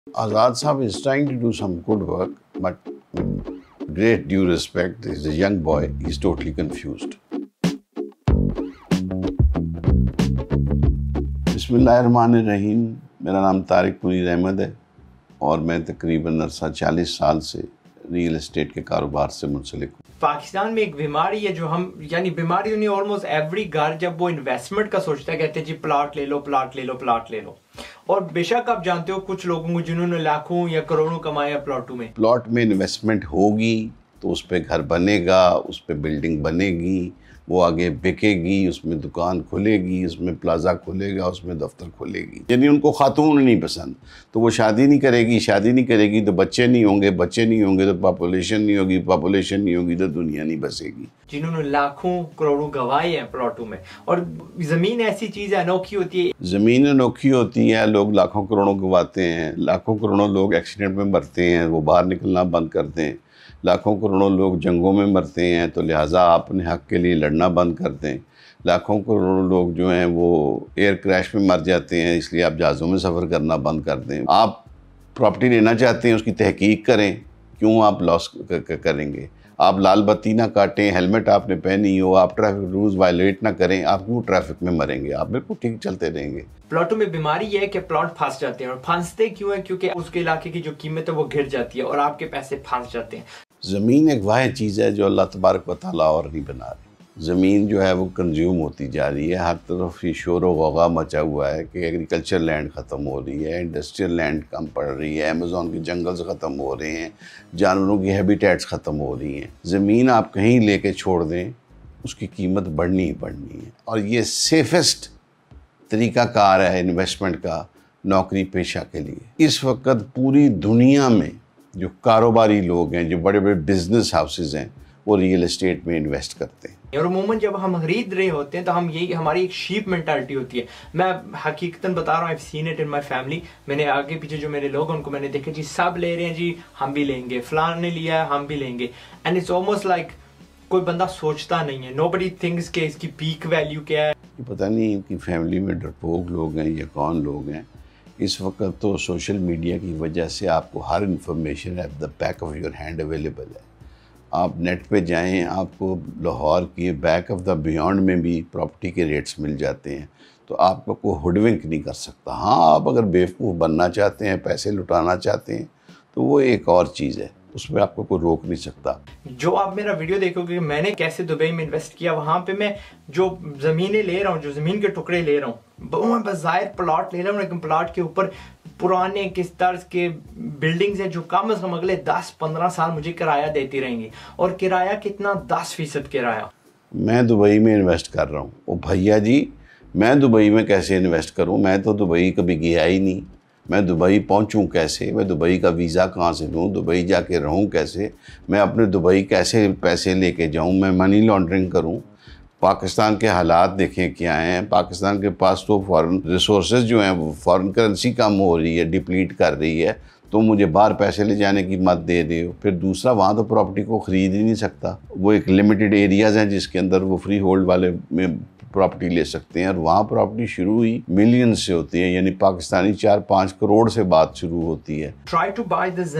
Azad Saab is trying to do some good work, but with great due respect, he's a young boy, he's totally confused. बिस्मिल्लाहिर्रहमानिर्रहीम। मेरा नाम तारिक मुनीर अहमद है और मैं तकरीबन 40 साल से रियल एस्टेट के कारोबार से मुंसलिक हूँ। पाकिस्तान में एक बीमारी है जो हम बीमारी नहीं, ऑलमोस्ट एवरी घर जब वो इन्वेस्टमेंट का सोचता है कहते हैं जी प्लाट ले लो, प्लाट ले लो, प्लाट ले लो। और बेशक आप जानते हो कुछ लोगों को जिन्होंने लाखों या करोड़ों कमाया प्लॉटों में। प्लॉट में इन्वेस्टमेंट होगी तो उस पर घर बनेगा, उस पर बिल्डिंग बनेगी, वो आगे बिकेगी, उसमें दुकान खुलेगी, उसमें प्लाजा खुलेगा, उसमें दफ्तर खुलेगी। यानी उनको खातून नहीं पसंद तो वो शादी नहीं करेगी, शादी नहीं करेगी तो बच्चे नहीं होंगे, बच्चे नहीं होंगे तो पॉपुलेशन नहीं होगी, पॉपुलेशन नहीं होगी तो दुनिया नहीं बसेगी। जिन्होंने लाखों करोड़ों गवाए हैं प्लॉटों में। और ज़मीन ऐसी चीज़ है, अनोखी होती है। ज़मीन अनोखी होती है, लोग लाखों करोड़ों गवाते हैं, लाखों करोड़ों लोग एक्सीडेंट में मरते हैं, वो बाहर निकलना बंद करते हैं, लाखों करोड़ों लोग जंगों में मरते हैं तो लिहाजा अपने हक़ के लिए लड़ना बंद कर दें। लाखों करोड़ों लोग जो हैं वो एयर क्रैश में मर जाते हैं, इसलिए आप जहाज़ों में सफ़र करना बंद कर दें। आप प्रॉपर्टी लेना चाहते हैं, उसकी तहकीक करें, क्यों आप लॉस करेंगे? आप लाल बत्ती ना काटें, हेलमेट आपने पहनी हो, आप ट्रैफिक रूल्स वायलेट ना करें, आप क्यों ट्रैफिक में मरेंगे? आप बिल्कुल ठीक चलते रहेंगे। प्लॉटों में बीमारी यह है कि प्लॉट फंस जाते हैं। और फंसते क्यों है? क्योंकि उसके इलाके की जो कीमत है वो गिर जाती है और आपके पैसे फंस जाते हैं। ज़मीन एक वाहिद चीज़ है जो अल्लाह तबारक व तआला और नहीं बना रही। ज़मीन जो है वो कंज्यूम होती जा रही है, हर तरफ ये शोर व गौगा मचा हुआ है कि एग्रीकल्चर लैंड ख़त्म हो रही है, इंडस्ट्रियल लैंड कम पड़ रही है, अमेज़ॉन के जंगल्स ख़त्म हो रहे हैं, जानवरों की हैबिटेट्स ख़त्म हो रही हैं। ज़मीन आप कहीं लेके छोड़ दें उसकी कीमत बढ़नी ही बढ़नी है। और ये सेफेस्ट तरीक़ाकार है इन्वेस्टमेंट का नौकरी पेशा के लिए। इस वक्त पूरी दुनिया में जो कारोबारी लोग हैं, जो बड़े बड़े बिजनेस हाउसेज हैं, वो रियल एस्टेट में इन्वेस्ट करते हैं। और अमूमन जब हम खरीद रहे होते हैं तो हम यही हमारी एक शीप मेंटालिटी होती है। मैं हकीकतन बता रहा हूँ, I've seen it in my family। मैंने आगे पीछे जो मेरे लोग हैं उनको मैंने देखा जी सब ले रहे हैं जी, हम भी लेंगे, फलान ने लिया है हम भी लेंगे। एंड इट्स ऑलमोस्ट लाइक कोई बंदा सोचता नहीं है, नोबडी थिंक्स के इसकी पीक वैल्यू क्या है। पता नहीं इनकी फैमिली में डरपोक लोग हैं या कौन लोग हैं। इस वक्त तो सोशल मीडिया की वजह से आपको हर information at the back of your hand available है। आप नेट पे जाएं, आपको लाहौर के बैक ऑफ द बियॉन्ड में भी प्रॉपर्टी के रेट्स मिल जाते हैं, तो आपको कोई हुडविंक नहीं कर सकता। हाँ, आप अगर बेवकूफ़ बनना चाहते हैं, पैसे लुटाना चाहते हैं, तो वो एक और चीज़ है, उसमें आपको कोई रोक नहीं सकता। जो आप मेरा वीडियो देखोगे मैंने कैसे दुबई में इन्वेस्ट किया, वहां पे मैं जो ज़मीनें ले रहा हूँ, जो ज़मीन के टुकड़े ले रहा हूँ, मैं बज़ाहिर प्लॉट ले रहा हूँ, लेकिन प्लॉट के ऊपर पुराने किस तर्ज के बिल्डिंग्स हैं जो कम से कम अगले 10-15 साल मुझे किराया देती रहेंगी। और किराया कितना? 10% किराया। मैं दुबई में इन्वेस्ट कर रहा हूँ। ओ भैया जी, मैं दुबई में कैसे इन्वेस्ट करूँ? मैं तो दुबई कभी गया ही नहीं। मैं दुबई पहुंचूं कैसे? मैं दुबई का वीज़ा कहाँ से लूँ? दुबई जाके रहूँ कैसे? मैं अपने दुबई कैसे पैसे लेके जाऊँ? मैं मनी लॉन्ड्रिंग करूँ? पाकिस्तान के हालात देखें क्या हैं। पाकिस्तान के पास तो फॉरेन रिसोर्सेज जो हैं वो फॉरेन करेंसी कम हो रही है, डिप्लीट कर रही है, तो मुझे बाहर पैसे ले जाने की मत दे रहे हो। फिर दूसरा, वहाँ तो प्रॉपर्टी को ख़रीद ही नहीं सकता। वो एक लिमिटेड एरियाज़ हैं जिसके अंदर वो फ्री होल्ड वाले में प्रॉपर्टी ले सकते हैं, और वहाँ प्रॉपर्टी शुरू ही मिलियन से होती है, यानी पाकिस्तानी 4-5 करोड़ से बात शुरू होती है। ट्राई टू बाय द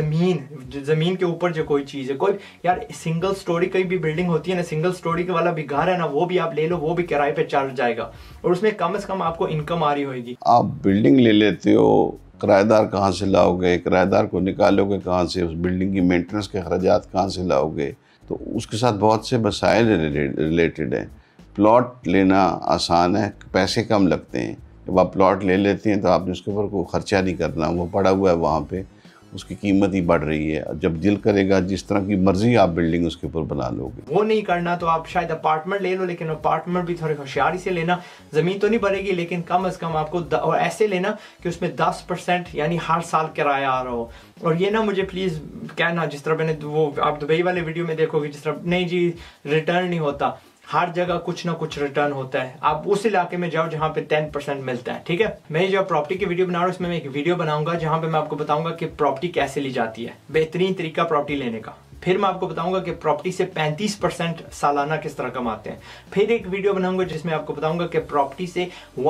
ज़मीन के ऊपर जो कोई चीज़ है, कोई यार सिंगल स्टोरी कहीं भी बिल्डिंग होती है ना, सिंगल स्टोरी के वाला भी घर है ना, वो भी आप ले लो, वो भी किराए पे चल जाएगा और उसमें कम से कम आपको इनकम आ रही होगी। आप बिल्डिंग ले लेते हो, किराएदार कहाँ से लाओगे? किराएदार को निकालोगे कहाँ से? उस बिल्डिंग की मेंटेनेंस के अखराजात कहाँ से लाओगे? तो उसके साथ बहुत से मसाइल रिलेटेड हैं। प्लॉट लेना आसान है, पैसे कम लगते हैं। जब आप प्लॉट ले लेते हैं तो आपने उसके ऊपर कोई ख़र्चा नहीं करना, वो पड़ा हुआ है वहाँ पे, उसकी कीमत ही बढ़ रही है। जब दिल करेगा जिस तरह की मर्जी आप बिल्डिंग उसके ऊपर बना लोगे। वो नहीं करना तो आप शायद अपार्टमेंट ले लो, लेकिन अपार्टमेंट भी थोड़ी होशियारी से लेना। ज़मीन तो नहीं बढ़ेगी लेकिन कम से कम आपको और ऐसे लेना कि उसमें 10% यानी हर साल किराया आ रहा हो। और ये ना मुझे प्लीज़ कहना, जिस तरह मैंने वो आप दुबई वाले वीडियो में देखोगे, जिस तरह नहीं जी रिटर्न नहीं होता, हर जगह कुछ ना कुछ रिटर्न होता है। आप उस इलाके में जाओ जहाँ पे 10% मिलता है, ठीक है। मैं जो प्रॉपर्टी की वीडियो बना रहा हूँ इसमें मैं एक वीडियो बनाऊंगा जहाँ पे मैं आपको बताऊंगा कि प्रॉपर्टी कैसे ली जाती है, बेहतरीन तरीका प्रॉपर्टी लेने का। फिर मैं आपको बताऊंगा कि प्रॉपर्टी से 35% सालाना किस तरह कमाते हैं। फिर एक वीडियो बनाऊंगा जिसमें आपको बताऊंगा कि प्रॉपर्टी से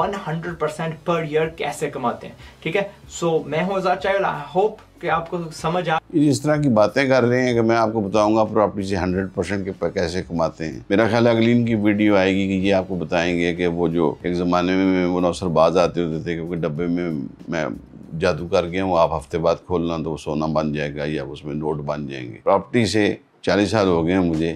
100% पर ईयर कैसे कमाते हैं। ठीक है, सो मैं हूं आजाद चाहल, आई होप कि आपको समझ आ। इस तरह की बातें कर रहे हैं कि मैं आपको बताऊंगा प्रॉपर्टी से 100% के कैसे कमाते हैं। मेरा ख्याल है अगली इनकी वीडियो आएगी कि ये आपको बताएंगे कि वो जो एक ज़माने में वो नौसरबाज आते होते थे क्योंकि डब्बे में मैं जादू कर गया हूँ, आप हफ्ते बाद खोलना तो वो सोना बन जाएगा या उसमें नोट बन जाएंगे। प्रॉपर्टी से 40 साल हो गए हैं मुझे,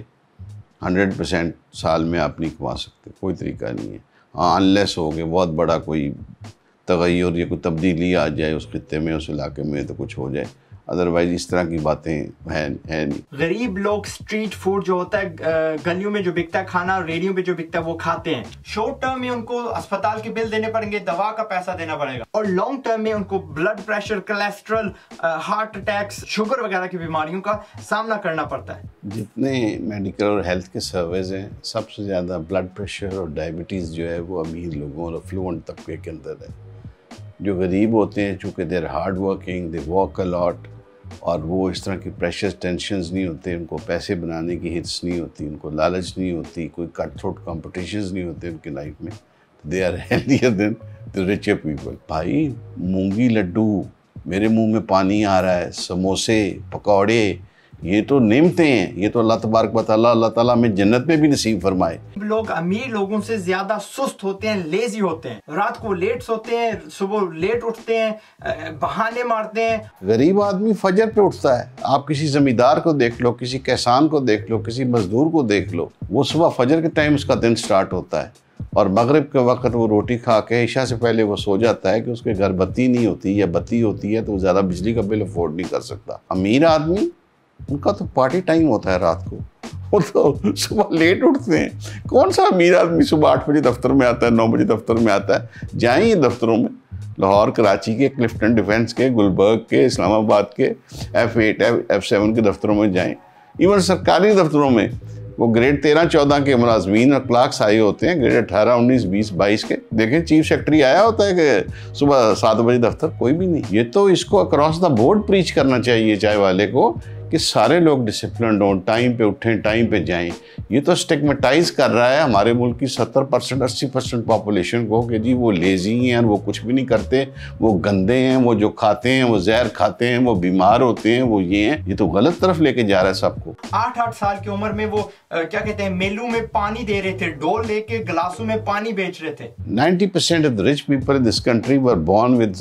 100% साल में आप नहीं कमा सकते, कोई तरीका नहीं है। हाँ, अनलेस हो गए बहुत बड़ा कोई तगय्युर या कोई तब्दीली आ जाए उस खित्ते में, उस इलाके में, तो कुछ हो जाए, अदरवाइज इस तरह की बातें है नहीं। गरीब लोग स्ट्रीट फूड जो होता है, गलियों में जो बिकता है खाना, रेडियो पे जो बिकता है वो खाते हैं। शॉर्ट टर्म में उनको अस्पताल के बिल देने पड़ेंगे, दवा का पैसा देना पड़ेगा, और लॉन्ग टर्म में उनको blood pressure, cholesterol, heart attacks, sugar वगैरह की बीमारियों का सामना करना पड़ता है। जितने मेडिकल और हेल्थ के सर्विस हैं, सबसे ज़्यादा ब्लड प्रेशर और डायबिटीज़ जो है वो अमीर लोगों और अफ्लुएंट तबके के अंदर है। जो गरीब होते हैं चूँकि they're hard working, they work a lot, और वो इस तरह की प्रेशर टेंशन्स नहीं होते, उनको पैसे बनाने की हिट्स नहीं होती, उनको लालच नहीं होती, कोई कट थ्रोट कॉम्पिटिशन्स नहीं होते उनकी लाइफ में, they are healthier than the richer people. भाई मूंगी लड्डू, मेरे मुंह में पानी आ रहा है, समोसे, पकौड़े, ये तो नेमते हैं, ये तो अल्लाह तबारक व तआला अल्लाह ताला में जन्नत में भी नसीब फरमाए। लोग अमीर लोगों से ज्यादा सुस्त होते हैं, लेजी होते हैं, रात को लेट सोते हैं, सुबह लेट उठते हैं, बहाने मारते हैं। गरीब आदमी फजर पे उठता है। आप किसी जमींदार को देख लो, किसी किसान को देख लो, किसी मजदूर को देख लो, वो सुबह फजर के टाइम उसका दिन स्टार्ट होता है और मगरिब के वक्त वो रोटी खा के इशा से पहले वो सो जाता है कि उसके घर बत्ती नहीं होती या बत्ती होती है तो वो ज़्यादा बिजली का बिल अफोर्ड नहीं कर सकता। अमीर आदमी, उनका तो पार्टी टाइम होता है रात को, वो तो सुबह लेट उठते हैं। कौन सा अमीर आदमी सुबह 8 बजे दफ्तर में आता है, 9 बजे दफ्तर में आता है? जाएँ दफ्तरों में, लाहौर, कराची के, क्लिफ्टन डिफेंस के, गुलबर्ग के, इस्लामाबाद के, F8 F7 के दफ्तरों में जाएँ। इवन सरकारी दफ्तरों में वो ग्रेड 13-14 के मुलाजमीन और क्लार्क्स आए होते हैं, ग्रेड 18, 19, 20, 22 के। देखें चीफ सेक्रेटरी आया होता है कि सुबह 7 बजे दफ्तर, कोई भी नहीं। ये तो इसको अक्रॉस द बोर्ड प्रीच करना चाहिए चाय वाले को कि सारे लोग डिसिप्लिन हों, टाइम पे उठें, टाइम पे जाएं। ये तो स्टिग्मेटाइज कर रहा है हमारे मुल्क की 70% 80% पॉपुलेशन को कि जी वो लेजी हैं, वो कुछ भी नहीं करते, वो गंदे हैं, वो जो खाते हैं वो जहर खाते हैं, वो बीमार होते हैं, वो ये हैं। ये तो गलत तरफ लेके जा रहा है सबको। 8-8 साल की उम्र में वो क्या कहते हैं, मेलू में पानी दे रहे थे, डोल लेके गिलासों में पानी बेच रहे थे। 90% of the rich people in this country were born with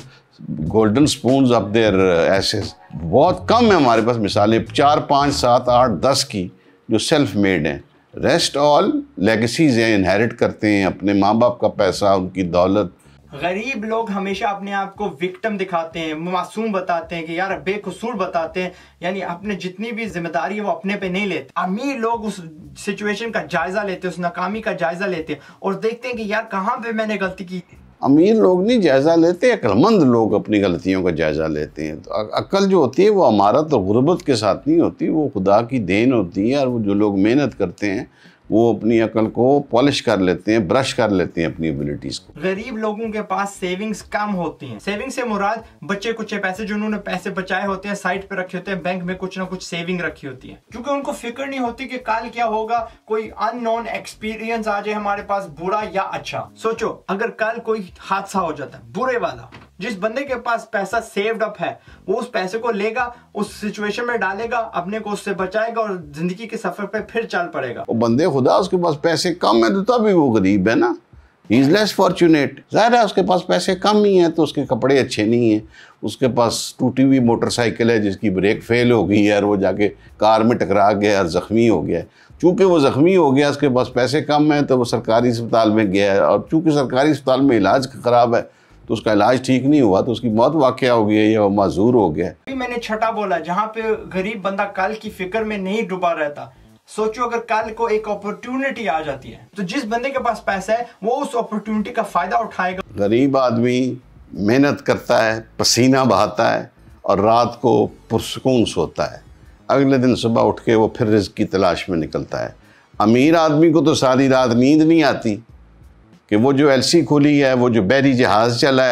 golden spoons of their asses. बहुत कम है हमारे पास मिसालें 4, 5, 7, 8, 10 की जो सेल्फ मेड हैं। रेस्ट ऑल लेगेसीज हैं, इनहेरिट करते हैं अपने माँ बाप का पैसा, उनकी दौलत। गरीब लोग हमेशा अपने आप को विक्टिम दिखाते हैं, मासूम बताते हैं कि यार बेकसूर बताते हैं, यानी अपने जितनी भी जिम्मेदारी है वो अपने पे नहीं लेते। अमीर लोग उस सिचुएशन का जायजा लेते हैं, उस नाकामी का जायजा लेते हैं और देखते हैं कि यार कहाँ पे मैंने गलती की। अमीर लोग नहीं जायज़ा लेते, अक्लमंद लोग अपनी गलतियों का जायज़ा लेते हैं। तो अक्ल जो होती है वो अमारत और गुर्बत के साथ नहीं होती, वो खुदा की देन होती है। और वो जो लोग मेहनत करते हैं वो अपनी अकल को पॉलिश कर लेते हैं, ब्रश कर लेते हैं अपनी एबिलिटीज को। गरीब लोगों के पास सेविंग्स कम होती हैं। सेविंग से मुराद बच्चे कुछ पैसे जो उन्होंने पैसे बचाए होते हैं, साइड पे रखे होते हैं, बैंक में कुछ ना कुछ सेविंग रखी होती है, क्योंकि उनको फिक्र नहीं होती कि कल क्या होगा, कोई अननोन एक्सपीरियंस आ जाए हमारे पास, बुरा या अच्छा। सोचो अगर कल कोई हादसा हो जाता है बुरे वाला, जिस बंदे के पास पैसा सेव्ड अप है वो उस पैसे को लेगा, उस सिचुएशन में डालेगा, अपने को उससे बचाएगा और जिंदगी के सफर पे फिर चल पड़ेगा। वो बंदे खुदा उसके पास पैसे कम है तो तभी वो गरीब है ना, ही इज लेस फॉर्चुनेट। ज़ाहिर है उसके पास पैसे कम ही हैं तो उसके कपड़े अच्छे नहीं हैं, उसके पास टूटी हुई मोटरसाइकिल है जिसकी ब्रेक फेल हो गई है और वो जाके कार में टकरा गया और ज़ख्मी हो गया। चूँकि वो ज़ख्मी हो गया, उसके पास पैसे कम हैं तो वो सरकारी अस्पताल में गया है, और चूँकि सरकारी अस्पताल में इलाज ख़राब है तो उसका इलाज ठीक नहीं हुआ तो उसकी मौत वाक़या हो गई है या वो माजूर हो गया। अभी मैंने छठा बोला, जहाँ पे गरीब बंदा कल की फिक्र में नहीं डूबा रहता। सोचो अगर कल को एक अपॉर्चुनिटी आ जाती है तो जिस बंदे के पास पैसा है वो उस अपॉर्चुनिटी का फायदा उठाएगा। गरीब आदमी मेहनत करता है, पसीना बहाता है और रात को पुरसुकून सोता है, अगले दिन सुबह उठ के वो फिर रिज़्क़ की तलाश में निकलता है। अमीर आदमी को तो सारी रात नींद नहीं आती कि वो जो एलसी खुली है, वो जो बहरी जहाज़ चला है,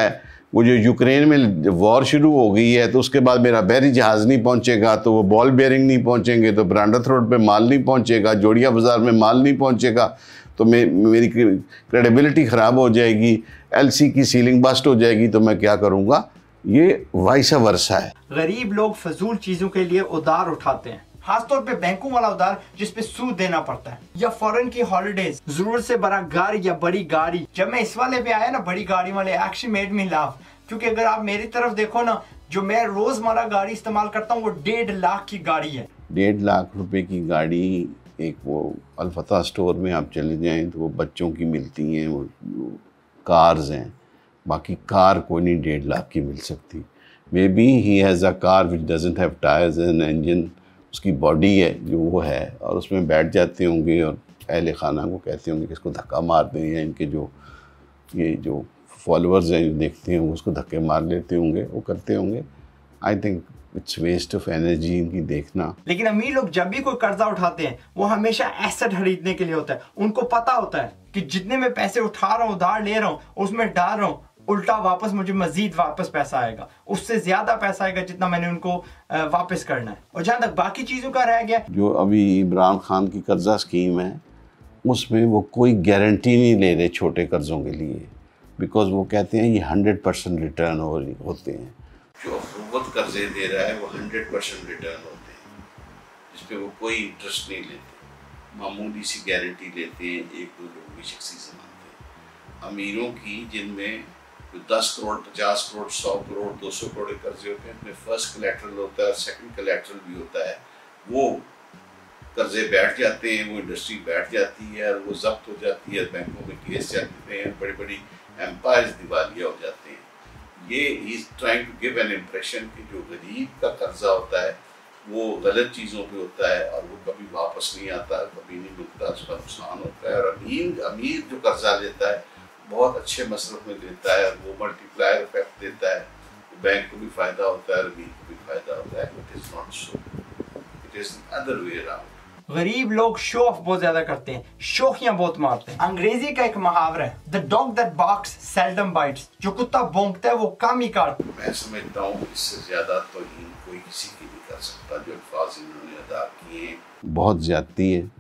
वो जो यूक्रेन में वॉर शुरू हो गई है तो उसके बाद मेरा बहरी जहाज़ नहीं पहुंचेगा, तो वो बॉल बेयरिंग नहीं पहुंचेंगे, तो ब्रांडथ रोड पे माल नहीं पहुंचेगा, जोड़िया बाज़ार में माल नहीं पहुंचेगा, तो मेरी क्रेडिबिलिटी ख़राब हो जाएगी, एलसी की सीलिंग बस्ट हो जाएगी, तो मैं क्या करूँगा। ये वाइसा वर्सा है। गरीब लोग फजूल चीज़ों के लिए उधार उठाते हैं, खासतौर पे बैंकों वाला उधार जिसपे सूद देना पड़ता है, या फॉरेन की हॉलिडेज, जरूरत से बड़ा घर या बड़ी गाड़ी। जब मैं इस वाले पे आया ना, बड़ी गाड़ी वाले, एक्चुअली मेड मी लाफ, क्योंकि अगर आप मेरी तरफ देखो ना, जो मैं रोजमर्रा गाड़ी इस्तेमाल करता हूँ वो 1.5 लाख की गाड़ी है। 1.5 लाख रुपए की गाड़ी, एक वो अलफता स्टोर में आप चले जाएं तो वो बच्चों की मिलती हैं, वो कार्स हैं, बाकी कार कोई नहीं 1.5 लाख की मिल सकती। Maybe he has a car which doesn't have tyres and engine, उसकी बॉडी है जो वो है, और उसमें बैठ जाते होंगे और अहले खाना को कहते होंगे कि इसको धक्का मार दें, या इनके ये जो फॉलोअर्स हैं जो देखते हैं वो उसको धक्के मार लेते होंगे, वो करते होंगे। I think it's waste of energy इनकी देखना। लेकिन अमीर लोग जब भी कोई कर्जा उठाते हैं वो हमेशा एसेट खरीदने के लिए होता है। उनको पता होता है कि जितने में पैसे उठा रहा हूँ, उधार ले रहा हूँ, उसमें डाल रहा हूँ, उल्टा वापस मुझे मजीद वापस पैसा आएगा, उससे ज्यादा पैसा आएगा जितना मैंने उनको वापस करना है। और जहां तक बाकी चीजों का रह गया, जो अभी इमरान खान की कर्जा स्कीम है उसमें वो कोई गारंटी नहीं ले रहे छोटे कर्जों के लिए, बिकॉज वो कहते हैं ये 100% रिटर्न होते हैं। जो हुकूमत कर्जे दे रहा है वो 100% रिटर्न होते हैं, जिस पे वो कोई इंटरेस्ट नहीं लेते, मामूली सी गारंटी लेते हैं, 1-2 लोगों की शख्सी ज़मानत है। अमीरों की जिनमें 10 करोड़, 50 करोड़, 100 करोड़, 200 करोड़ के कर्जे होते हैं, उसमें फर्स्ट कलेक्ट्रल होता है और सेकंड कलेक्ट्रल भी होता है, वो कर्जे बैठ जाते हैं, वो इंडस्ट्री बैठ जाती है और वो जब्त हो जाती है, बैंकों में केस चलते हैं, बड़ी बड़ी एम्पायर्स दिवालिया हो जाते हैं। ये he is trying to give an impression कि जो गरीब का कर्जा होता है वो गलत चीज़ों पे होता है और वो कभी वापस नहीं आता, कभी नहीं मिलता, उसका नुकसान होता है। और अमीर जो कर्जा लेता है बहुत अच्छे मसरफ में लेता है, वो मल्टीप्लायर इफेक्ट देता है, बैंक को भी फ़ायदा होता है और अमीर को भी फ़ायदा होता है। It is not so, it is other way around. गरीब लोग शो ऑफ बहुत ज्यादा करते हैं, शोखियां बहुत मारते हैं। अंग्रेजी का एक मुहावरा है, the dog that barks seldom bites, जो कुत्ता भौंकता है वो कम ही काटता है। मैं समझता हूँ इससे ज्यादा तौहीन कोई किसी की नहीं कर सकता जो अल्फाज इन्होंने अदा किए। बहुत ज्यादती है,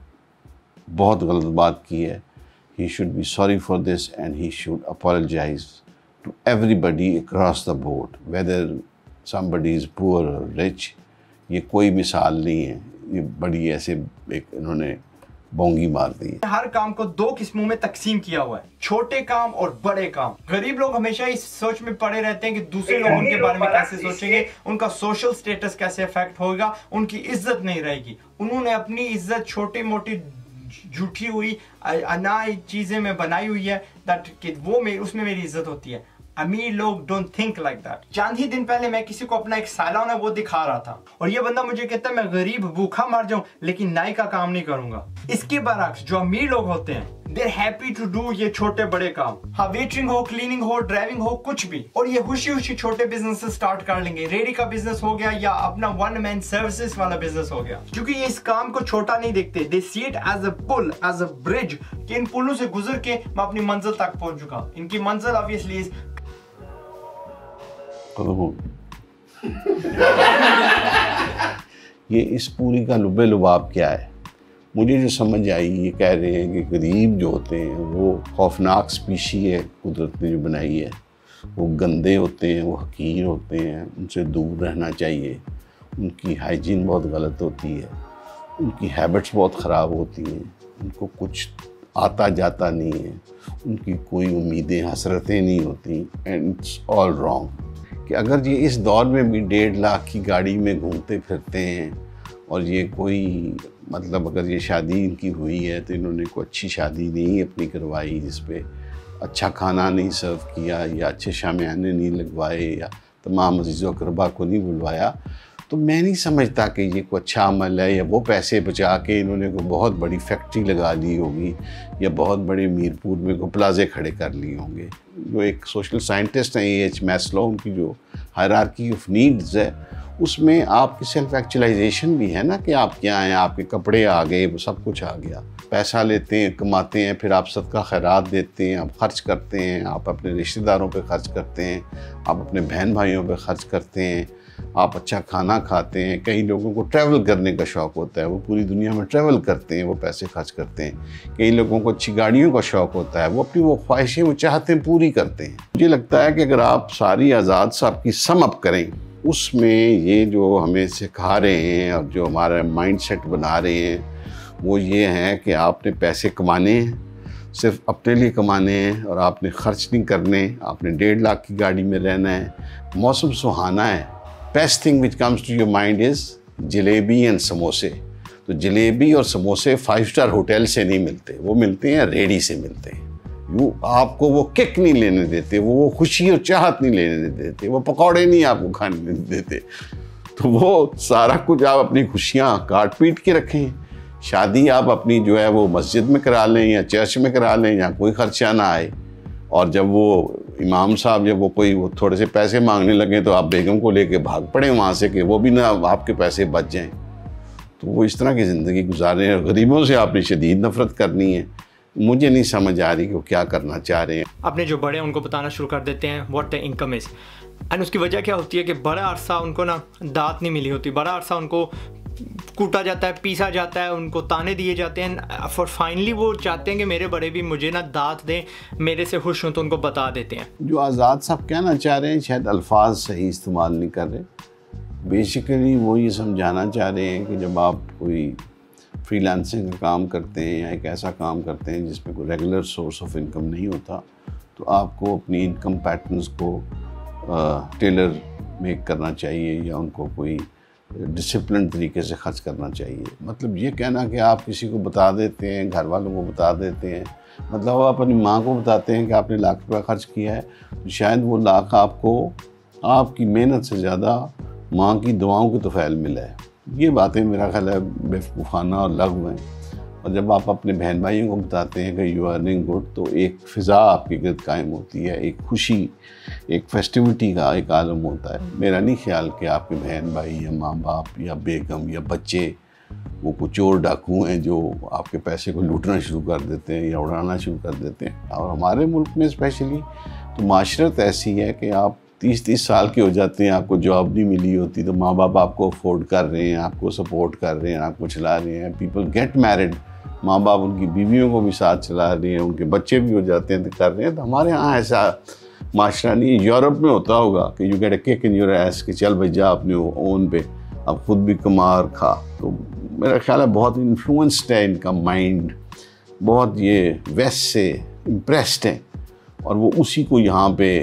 बहुत गलत बात की है। He should be sorry for this and he should apologize to everybody across the board, whether somebody is poor or rich। ये कोई मिसाल नहीं है, ये बड़ी ऐसे एक इन्होंने बोंगी मार दी है। हर काम को 2 किस्मों में तकसीम किया हुआ है, छोटे काम और बड़े काम। गरीब लोग हमेशा इस सोच में पड़े रहते हैं कि दूसरे लोग उनके बारे में कैसे सोचेंगे, उनका सोशल स्टेटस कैसे अफेक्ट होगा, उनकी इज्जत नहीं रहेगी। उन्होंने अपनी इज्जत छोटी मोटी झूठी हुई अनाई चीजें में बनाई हुई है, दैट कि वो उसमें मेरी इज्जत होती है। अमीर लोग डोंट थिंक लाइक दैट। चंद ही दिन पहले मैं किसी को अपना एक सालाना है वो दिखा रहा था और ये बंदा मुझे कहता है मैं गरीब भूखा मर जाऊं लेकिन नाई का काम नहीं करूंगा। इसके बरअक्स जो अमीर लोग होते हैं they're happy to do ये छोटे बड़े काम, हाँ वेटरिंग हो, क्लीनिंग हो, ड्राइविंग हो, कुछ भी, और ये खुशी खुशी छोटे बिजनेस स्टार्ट कर लेंगे। रेडी का बिजनेस हो गया या अपना 1 मैन सर्विसेज वाला बिजनेस हो गया, क्योंकि ये इस काम को छोटा नहीं देखते। They see it as a पुल, एज अ ब्रिज, कि इन पुलों से गुजर के मैं अपनी मंजिल तक पहुंच चुका। इनकी मंजिल ऑब्वियसली इज ये इस पूरी का लुबे लुबाब क्या है? मुझे जो समझ आई, ये कह रहे हैं कि गरीब जो होते हैं वो खौफनाक स्पीशी है, कुदरत ने जो बनाई है, वो गंदे होते हैं, वो हकीर होते हैं, उनसे दूर रहना चाहिए। उनकी हाइजीन बहुत गलत होती है, उनकी हैबिट्स बहुत ख़राब होती हैं, उनको कुछ आता जाता नहीं है, उनकी कोई उम्मीदें हसरतें नहीं होती, एंड इट्स ऑल रॉन्ग। कि अगर ये इस दौर में भी 1.5 लाख की गाड़ी में घूमते फिरते हैं और ये कोई मतलब अगर ये शादी इनकी हुई है तो इन्होंने कोई अच्छी शादी नहीं अपनी करवाई, जिस पे अच्छा खाना नहीं सर्व किया या अच्छे शामियाने नहीं लगवाए या तमाम अज़ीज़ो अक़रबा को नहीं बुलवाया, तो मैं नहीं समझता कि ये कोई अच्छा अमल है। या वो पैसे बचा के इन्होंने कोई बहुत बड़ी फैक्ट्री लगा ली होगी या बहुत बड़े मीरपुर में कोई प्लाजे खड़े कर लिए होंगे। जो एक सोशल साइंटिस्ट हैं A.H. मैस्लो, उनकी जो हायरार्की ऑफ नीड्स है उसमें आपकी सेल्फ एक्चुअलाइजेशन भी है ना कि आप क्या हैं, आपके कपड़े आ गए, वो सब कुछ आ गया। पैसा लेते हैं, कमाते हैं, फिर आप सदका खैरात देते हैं, आप खर्च करते हैं, आप अपने रिश्तेदारों पे खर्च करते हैं, आप अपने बहन भाइयों पे खर्च करते हैं, आप अच्छा खाना खाते हैं। कई लोगों को ट्रैवल करने का शौक़ होता है, वो पूरी दुनिया में ट्रैवल करते हैं, वो पैसे खर्च करते हैं। कई लोगों को अच्छी गाड़ियों का शौक़ होता है, वो अपनी वो ख्वाहिशें वो चाहते हैं पूरी करते हैं। मुझे लगता है कि अगर आप सारी आज़ाद साहब की सम अप करें, उसमें ये जो हमें सिखा रहे हैं और जो हमारा माइंड सेट बना रहे हैं वो ये है कि आपने पैसे कमाने हैं, सिर्फ अपने लिए कमाने हैं और आपने खर्च नहीं करने। आपने 1.5 लाख की गाड़ी में रहना है, मौसम सुहाना है। Best thing which comes to your mind is jalebi and समोसे। तो जलेबी और समोसे 5 स्टार होटल से नहीं मिलते, वो मिलते हैं रेडी से मिलते हैं। वो आपको वो किक नहीं लेने देते, वो खुशी और चाहत नहीं लेने देते, वो पकौड़े नहीं आपको खाने देते। तो वो सारा कुछ आप अपनी खुशियाँ काट पीट के रखें। शादी आप अपनी जो है वो मस्जिद में करा लें या चर्च में करा लें, या कोई खर्चा ना आए। और जब वो इमाम साहब जब वो थोड़े से पैसे मांगने लगे तो आप बेगम को लेके भाग पड़े वहाँ से कि वो भी ना आपके पैसे बच जाएं। तो वो इस तरह की ज़िंदगी गुजारे हैं। गरीबों से आपने शदीद नफ़रत करनी है। मुझे नहीं समझ आ रही कि वो क्या करना चाह रहे हैं। अपने जो बड़े हैं उनको बताना शुरू कर देते हैं what the income is, and उसकी वजह क्या होती है कि बड़ा अरसा उनको ना दात नहीं मिली होती, बड़ा अरसा उनको कूटा जाता है, पीसा जाता है, उनको ताने दिए जाते हैं। फॉर फाइनली वो चाहते हैं कि मेरे बड़े भी मुझे ना दात दें, मेरे से खुश हों, तो उनको बता देते हैं। जो आज़ाद साहब कहना चाह रहे हैं शायद अल्फाज सही इस्तेमाल नहीं कर रहे। बेसिकली वो ये समझाना चाह रहे हैं कि जब आप कोई फ्रीलांसिंग का काम करते हैं या एक ऐसा काम करते हैं जिसमें कोई रेगुलर सोर्स ऑफ इनकम नहीं होता, तो आपको अपनी इनकम पैटर्न्स को टेलर मेक करना चाहिए या उनको कोई डिसिप्लिन तरीके से खर्च करना चाहिए। मतलब ये कहना कि आप किसी को बता देते हैं, घर वालों को बता देते हैं, मतलब आप अपनी माँ को बताते हैं कि आपने ₹1,00,000 खर्च किया है, तो शायद वो लाख आपको आपकी मेहनत से ज़्यादा माँ की दुआओं की तोफ़ैल मिला है। ये बातें मेरा ख्याल है बेवकूफ़ाना और लग़्व हैं। और जब आप अपने बहन भाइयों को बताते हैं कि यू आर अर्निंग गुड, तो एक फ़िज़ा आपके गिर्द कायम होती है, एक खुशी, एक फेस्टिविटी का एक आलम होता है। मेरा नहीं ख्याल कि आपके बहन भाई या माँ बाप या बेगम या बच्चे वो कुछ चोर डाकू हैं जो आपके पैसे को लूटना शुरू कर देते हैं या उड़ाना शुरू कर देते हैं। और हमारे मुल्क में स्पेशली तो माशरत ऐसी है कि आप 30-30 साल के हो जाते हैं, आपको जॉब नहीं मिली होती, तो माँ बाप आपको अफोर्ड कर रहे हैं, आपको सपोर्ट कर रहे हैं, आपको चला रहे हैं। पीपल गेट मैरिड, माँ बाप उनकी बीवियों को भी साथ चला रहे हैं, उनके बच्चे भी हो जाते हैं तो कर रहे हैं। तो हमारे यहाँ ऐसा माशरा नहीं है। यूरोप में होता होगा कि you get a kick in your ass कि चल भाई जा अपने ओन पे, अब खुद भी कमा और खा। तो मेरा ख्याल है बहुत इन्फ्लुएंस्ड है इनका माइंड, बहुत ये वेस्ट से इम्प्रेस्ड है और वो उसी को यहाँ पे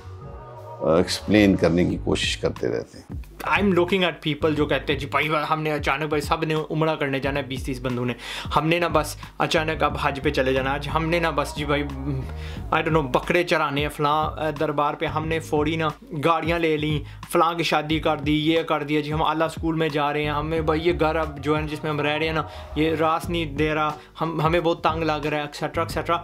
एक्सप्लेन करने की कोशिश करते रहते हैं। I am looking at people जो कहते हैं जी भाई हमने अचानक भाई सब ने उमरा करने जाना है, 20-30 बंदों ने, हमने ना बस अचानक अब हज पे चले जाना, आज हमने ना बस जी भाई आई डोंट नो बकरे चराने हैं फ़लाँ दरबार पे, हमने फौरी ना गाड़ियाँ ले ली, फ़लाँ की शादी कर दी, ये कर दिया जी, हम आला स्कूल में जा रहे हैं, हमें भाई ये घर अब जो है जिसमें हम रह रहे हैं ना ये रास नहीं दे रहा, हमें बहुत तंग लग रहा है, एक्सेट्रा एक्सेट्रा।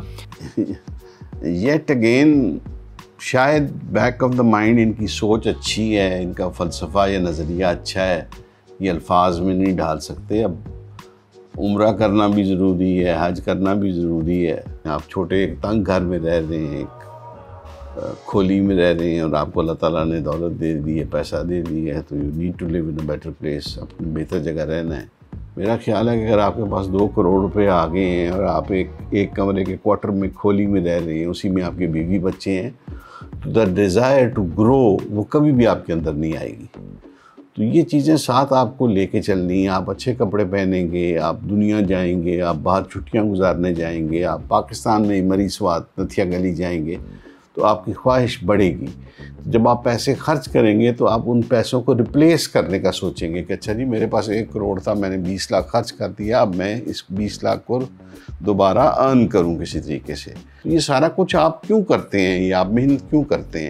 येट अगेन शायद बैक ऑफ द माइंड इनकी सोच अच्छी है, इनका फ़लसफ़ा या नज़रिया अच्छा है, ये अल्फाज में नहीं डाल सकते। अब उम्रा करना भी ज़रूरी है, हज करना भी ज़रूरी है। आप छोटे एक तंग घर में रह रहे हैं, एक खोली में रह रहे हैं और आपको अल्लाह ताला ने दौलत दे दी है, पैसा दे दिया है, तो you need to live in a better place, अपनी बेहतर जगह रहना है। मेरा ख्याल है कि अगर आपके पास 2 करोड़ रुपए आ गए हैं और आप एक कमरे के क्वार्टर में खोली में रह रहे हैं, उसी में आपके बीवी बच्चे हैं, तो द डिज़ायर टू ग्रो वो कभी भी आपके अंदर नहीं आएगी। तो ये चीज़ें साथ आपको लेके चलनी है। आप अच्छे कपड़े पहनेंगे, आप दुनिया जाएंगे, आप बाहर छुट्टियां गुजारने जाएंगे, आप पाकिस्तान में मरी स्वात नथिया गली जाएंगे, तो आपकी ख्वाहिश बढ़ेगी। जब आप पैसे खर्च करेंगे तो आप उन पैसों को रिप्लेस करने का सोचेंगे कि अच्छा जी मेरे पास 1 करोड़ था, मैंने 20 लाख खर्च कर दिया, अब मैं इस 20 लाख को दोबारा अर्न करूं किसी तरीके से। तो ये सारा कुछ आप क्यों करते हैं, ये आप मेहनत क्यों करते हैं?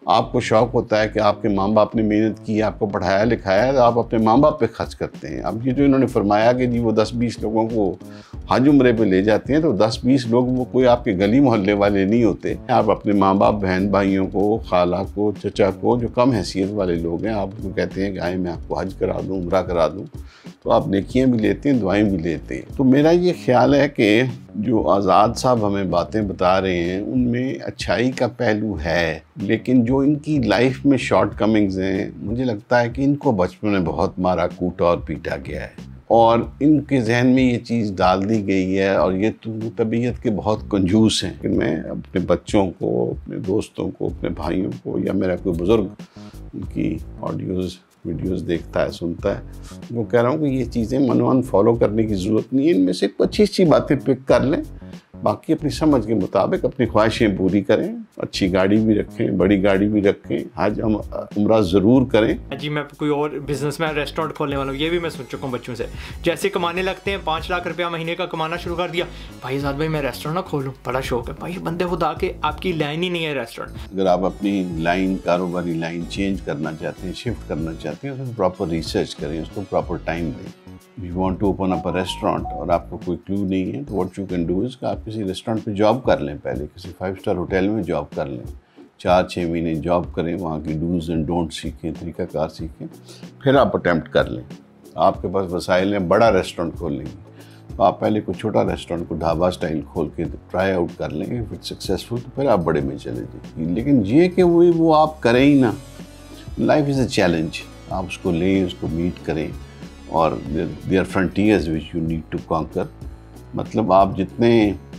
आपको शौक़ होता है कि आपके माँ बाप ने मेहनत की, आपको पढ़ाया लिखाया, तो आप अपने माँ बाप पे खर्च करते हैं। अब ये जो इन्होंने फरमाया कि जी वो 10-20 लोगों को हज उम्रे पे ले जाते हैं, तो 10-20 लोग वो कोई आपके गली मोहल्ले वाले नहीं होते। आप अपने माँ बाप, बहन भाइयों को, खाला को, चचा को, जो कम हैसियत वाले लोग हैं, आप उनको कहते हैं कि आए मैं आपको हज करा दूँ, उम्रा करा दूँ, तो आप नेकियां भी लेते हैं, दुआएं भी लेते हैं। तो मेरा ये ख्याल है कि जो आज़ाद साहब हमें बातें बता रहे हैं उनमें अच्छाई का पहलू है, लेकिन जो इनकी लाइफ में शॉर्ट कमिंग्स हैं, मुझे लगता है कि इनको बचपन में बहुत मारा कूटा और पीटा गया है और इनके जहन में ये चीज़ डाल दी गई है और ये तबीयत के बहुत कंजूस हैं। कि मैं अपने बच्चों को, अपने दोस्तों को, अपने भाइयों को, या मेरा कोई बुज़ुर्ग उनकी ऑडियोज़ वीडियोस देखता है, सुनता है, वो कह रहा हूँ कि ये चीज़ें मनोवन फॉलो करने की ज़रूरत नहीं है। इनमें से अच्छी अच्छी बातें पिक कर लें, बाकी अपनी समझ के मुताबिक अपनी ख्वाहिशें पूरी करें, अच्छी गाड़ी भी रखें, बड़ी गाड़ी भी रखें, हज उम्रा ज़रूर करें। जी मैं कोई और बिजनेस में रेस्टोरेंट खोलने वाला हूँ, ये भी मैं सोच चुका हूँ बच्चों से। जैसे कमाने लगते हैं 5 लाख रुपया महीने का कमाना शुरू कर दिया, भाई साहब भाई मैं रेस्टोरेंट ना खोलूँ, बड़ा शौक है भाई, बंदे खुदा के आपकी लाइन ही नहीं है रेस्टोरेंट। अगर आप अपनी लाइन, कारोबारी लाइन चेंज करना चाहते हैं, शिफ्ट करना चाहते हैं, तो प्रॉपर रिसर्च करें, उसको प्रॉपर टाइम दें। You want to open up a restaurant और आपको कोई क्लू नहीं है, तो what you can do is आप किसी रेस्टोरेंट पे जॉब कर लें, पहले किसी 5 स्टार होटल में जॉब कर लें, 4-6 महीने जॉब करें, वहाँ की डूज एंड डोंट सीखें, तरीक़ाकार सीखें, फिर आप अटैम्प्ट कर लें। आपके पास वसाइल हैं, बड़ा रेस्टोरेंट खोल लेंगे, तो आप पहले कोई छोटा रेस्टोरेंट को ढाबा स्टाइल खोल के ट्राई आउट कर लेंगे, फिर सक्सेसफुल तो फिर आप बड़े में चले जाइए। लेकिन ये कि वो आप करें ही ना, लाइफ इज़ अ चैलेंज, आप उसको लें, उसको मीट करें, और their frontiers which you need to conquer. मतलब आप जितने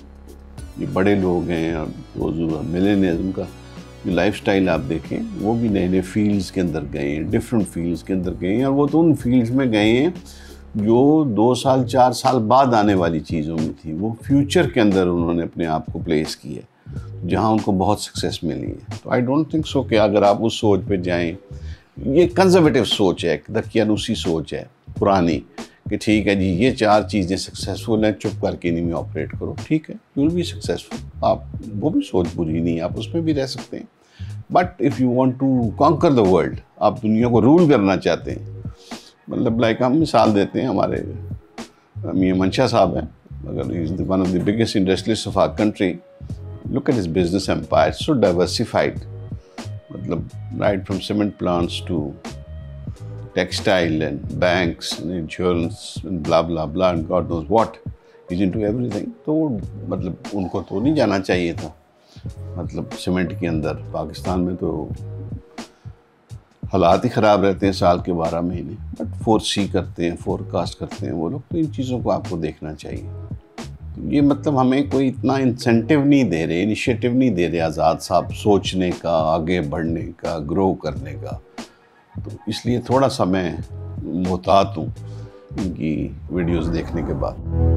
ये बड़े लोग हैं और वो मिलेनियर्स, उनका जो लाइफस्टाइल आप देखें, वो भी नए नए फील्ड्स के अंदर गए हैं, डिफरेंट फील्ड्स के अंदर गए हैं, और वो तो उन फील्ड्स में गए हैं जो 2 साल 4 साल बाद आने वाली चीज़ों में थी। वो फ्यूचर के अंदर उन्होंने अपने आप को प्लेस किया, जहाँ उनको बहुत सक्सेस मिली है। तो आई डोंट थिंक सो कि अगर आप उस सोच पे जाएं, ये कंजर्वेटिव सोच है, दकियानूसी सोच है पुरानी, कि ठीक है जी ये 4 चीज़ें सक्सेसफुल हैं, चुप करके इन्हीं में ऑपरेट करो, ठीक है, यू विल बी सक्सेसफुल। आप वो भी सोच बुरी नहीं है, आप उसमें भी रह सकते हैं। But if you want to conquer the world, आप दुनिया को रूल करना चाहते हैं, मतलब लाइक हम मिसाल देते हैं, हमारे मियां मंशा साहब हैं, अगर is one of the biggest industrialist of our country, look at his business empire, so diversified, मतलब right from cement plants to textile and banks and insurance and blah blah blah and God knows what, he's into everything। तो मतलब उनको तो नहीं जाना चाहिए था, मतलब सीमेंट के अंदर। पाकिस्तान में तो हालात ही ख़राब रहते हैं साल के 12 महीने, बट फोरसी करते हैं, फोरकास्ट करते हैं वो लोग। तो इन चीज़ों को आपको देखना चाहिए। ये मतलब हमें कोई इतना इंसेंटिव नहीं दे रहे, इनिशिएटिव नहीं दे रहे आज़ाद साहब सोचने का, आगे बढ़ने का, ग्रो करने का। तो इसलिए थोड़ा सा मैं मुहतात हूँ इनकी वीडियोस देखने के बाद।